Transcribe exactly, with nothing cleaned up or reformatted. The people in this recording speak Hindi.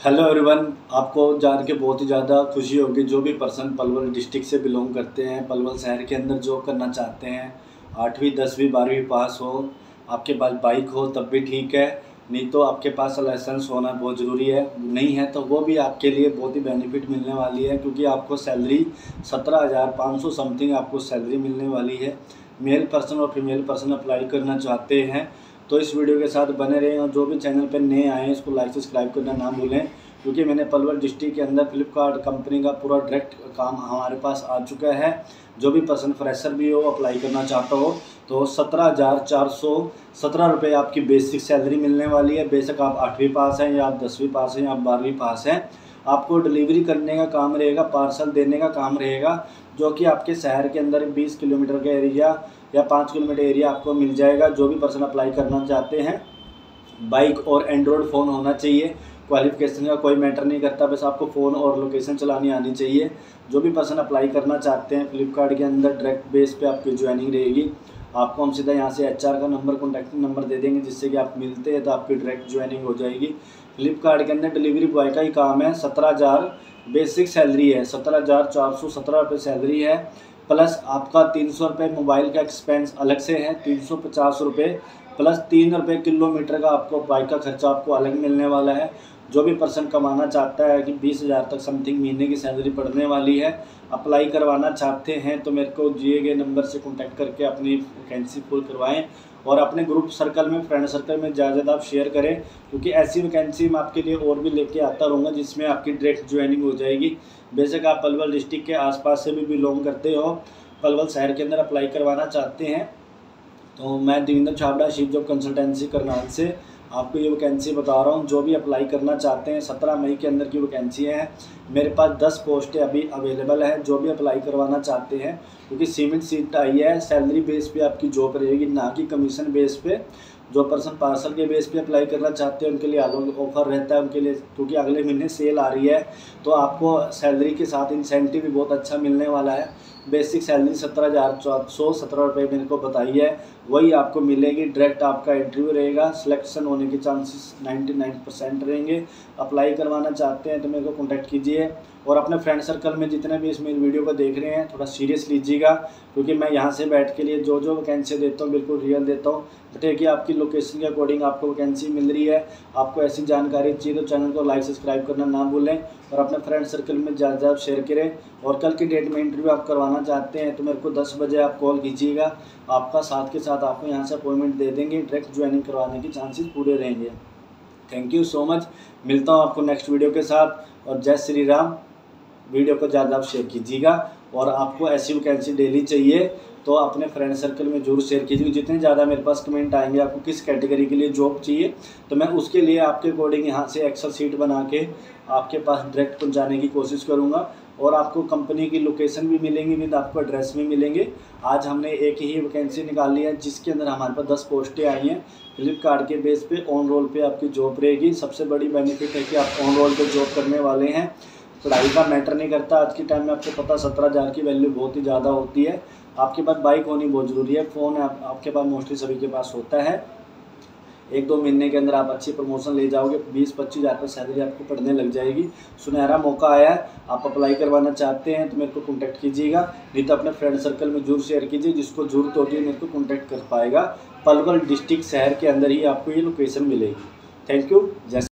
हेलो एवरीवन, आपको जान के बहुत ही ज़्यादा खुशी होगी। जो भी पर्सन पलवल डिस्ट्रिक्ट से बिलोंग करते हैं, पलवल शहर के अंदर जॉब करना चाहते हैं, आठवीं दसवीं बारहवीं पास हो, आपके पास बाइक हो तब भी ठीक है, नहीं तो आपके पास लाइसेंस होना बहुत ज़रूरी है। नहीं है तो वो भी आपके लिए बहुत ही बेनिफिट मिलने वाली है, क्योंकि आपको सैलरी सत्रह हज़ार पाँच सौ समथिंग आपको सैलरी मिलने वाली है। मेल पर्सन और फीमेल पर्सन अप्लाई करना चाहते हैं तो इस वीडियो के साथ बने रहें। और जो भी चैनल पर नए आए हैं इसको लाइक सब्सक्राइब करना ना भूलें, क्योंकि मैंने पलवल डिस्ट्रिक्ट के अंदर फ्लिपकार्ट कंपनी का पूरा डायरेक्ट काम हमारे पास आ चुका है। जो भी पर्सन फ्रेशर भी हो अप्लाई करना चाहता हो तो सत्रह हज़ार चार सौ सत्रह रुपये आपकी बेसिक सैलरी मिलने वाली है। बेशक आप आठवीं पास हैं या आप दसवीं पास हैं या आप बारहवीं पास हैं, आपको डिलीवरी करने का काम रहेगा, पार्सल देने का काम रहेगा, जो कि आपके शहर के अंदर बीस किलोमीटर का एरिया या पाँच किलोमीटर एरिया आपको मिल जाएगा। जो भी पर्सन अप्लाई करना चाहते हैं, बाइक और एंड्रॉयड फ़ोन होना चाहिए। क्वालिफिकेशन का कोई मैटर नहीं करता, बस आपको फ़ोन और लोकेशन चलानी आनी चाहिए। जो भी पर्सन अप्लाई करना चाहते हैं फ्लिपकार्ट के अंदर डायरेक्ट बेस पे आपकी ज्वाइनिंग रहेगी। आपको हम सीधा यहाँ से एचआर का नंबर कॉन्टैक्ट नंबर दे देंगे, जिससे कि आप मिलते हैं तो आपकी डायरेक्ट ज्वाइनिंग हो जाएगी। फ्लिपकार्ट के अंदर डिलीवरी बॉय का ही काम है। सत्रह हज़ार बेसिक सैलरी है, सत्रह हज़ार चार सौ सत्रह रुपये सैलरी है, प्लस आपका तीन सौ रुपये मोबाइल का एक्सपेंस अलग से है, तीन सौ पचास रुपये प्लस तीन रुपये किलोमीटर का आपको बाइक का खर्चा आपको अलग मिलने वाला है। जो भी पर्सन कमाना चाहता है कि बीस हज़ार तक समथिंग महीने की सैलरी पड़ने वाली है, अप्लाई करवाना चाहते हैं तो मेरे को दिए गए नंबर से कॉन्टैक्ट करके अपनी वैकेंसी फुल करवाएं और अपने ग्रुप सर्कल में, फ्रेंड सर्कल में ज़्यादा ज़्यादा आप शेयर करें, क्योंकि ऐसी वैकेंसी मैं आपके लिए और भी लेके आता रहूँगा जिसमें आपकी डायरेक्ट ज्वाइनिंग हो जाएगी। बेशक आप पलवल डिस्ट्रिक्ट के आसपास से भी बिलोंग करते हो, पलवल शहर के अंदर अप्लाई करवाना चाहते हैं तो मैं देवेंद्र छाबड़ा शिव जॉब कंसल्टेंसी करनाल से आपको ये वैकेंसी बता रहा हूँ। जो भी अप्लाई करना चाहते हैं, सत्रह मई के अंदर की वैकेंसियाँ हैं। मेरे पास दस पोस्टें अभी अवेलेबल है। जो भी अप्लाई करवाना चाहते हैं, क्योंकि सीमेंट सीट आई है, सैलरी बेस पे आपकी जॉब रहेगी, ना कि कमीशन बेस पे। जो पर्सन पार्सल के बेस पे अप्लाई करना चाहते हैं उनके लिए अलग ऑफर रहता है उनके लिए, क्योंकि अगले महीने सेल आ रही है तो आपको सैलरी के साथ इंसेंटिव भी बहुत अच्छा मिलने वाला है। बेसिक सैलरी सत्रह हज़ार चार सौ सत्रह रुपये मेरे को बताई है, वही आपको मिलेगी। डायरेक्ट आपका इंटरव्यू रहेगा, सिलेक्शन होने के चांसेस निन्यानवे परसेंट रहेंगे। अप्लाई करवाना चाहते हैं तो मेरे को कॉन्टैक्ट कीजिए और अपने फ्रेंड सर्कल में जितने भी इस मेरे वीडियो को देख रहे हैं थोड़ा सीरियस लीजिएगा, क्योंकि मैं यहाँ से बैठ के लिए जो जो वैकेंसी देता हूँ बिल्कुल रियल देता हूँ। बट कि आपकी लोकेशन के अकॉर्डिंग आपको वैकेंसी मिल रही है, आपको ऐसी जानकारी चाहिए तो चैनल को लाइक सब्सक्राइब करना ना भूलें और अपने फ्रेंड सर्कल में ज़्यादा ज़्यादा शेयर करें। और कल की डेट में इंटरव्यू आप करवाना चाहते हैं तो मेरे को दस बजे आप कॉल कीजिएगा, आपका साथ के साथ आपको यहाँ से अपॉइंटमेंट दे देंगे, डायरेक्ट ज्वाइनिंग करवाने के चांसेस पूरे रहेंगे। थैंक यू सो मच, मिलता हूँ आपको नेक्स्ट वीडियो के साथ। और जय श्री राम। वीडियो को ज़्यादा आप शेयर कीजिएगा और आपको ऐसी वैकेंसी डेली चाहिए तो अपने फ्रेंड सर्कल में जरूर शेयर कीजिए। जितने ज़्यादा मेरे पास कमेंट आएंगे आपको किस कैटेगरी के लिए जॉब चाहिए, तो मैं उसके लिए आपके अकॉर्डिंग यहाँ से एक्सेल सीट बना के आपके पास डायरेक्ट पहुँचाने की कोशिश करूँगा। और आपको कंपनी की लोकेशन भी मिलेंगी, विद आपको एड्रेस भी मिलेंगे। आज हमने एक ही वैकेंसी निकाली है जिसके अंदर हमारे पास दस पोस्टें आई हैं। फ्लिपकार्ट के बेस पे ऑन रोल पे आपकी जॉब रहेगी। सबसे बड़ी बेनिफिट है कि आप ऑन रोल पे जॉब करने वाले हैं, पढ़ाई का मैटर नहीं करता। आज के टाइम में आपको पता सत्रह हज़ार की वैल्यू बहुत ही ज़्यादा होती है। आपके पास बाइक होनी बहुत ज़रूरी है, फ़ोन आप, आपके पास मोस्टली सभी के पास होता है। एक दो महीने के अंदर आप अच्छी प्रमोशन ले जाओगे, बीस पच्चीस हज़ार पर सैलरी आपको पड़ने लग जाएगी। सुनहरा मौका आया है, आप अप्लाई करवाना चाहते हैं तो मेरे को कॉन्टैक्ट कीजिएगा, नहीं तो अपने फ्रेंड सर्कल में जरूर शेयर कीजिए, जिसको जरूरत होगी मेरे को कॉन्टैक्ट कर पाएगा। पलवल डिस्ट्रिक्ट शहर के अंदर ही आपको ये लोकेशन मिलेगी। Thank you. जैसे